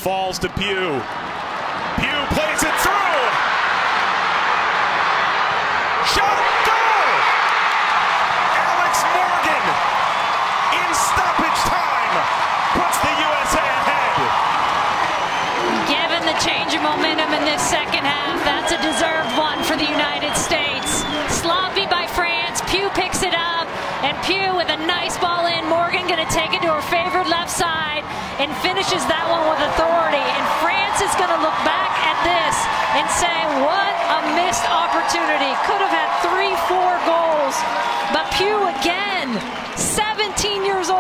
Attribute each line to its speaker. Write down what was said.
Speaker 1: falls to Pugh. Pugh plays it through. Shot, goal! Alex Morgan, in stoppage time, puts the USA ahead.
Speaker 2: Given the change of momentum in this second half, that's a deserved one for the United States. Sloppy by France, Pugh picks it up, and Pugh with a nice ball in. Morgan gonna take it to her favorite left side and finishes that one with authority. And France is gonna look back at this and say, what a missed opportunity. Could have had 3-4 goals, but Pugh again, 17 years old.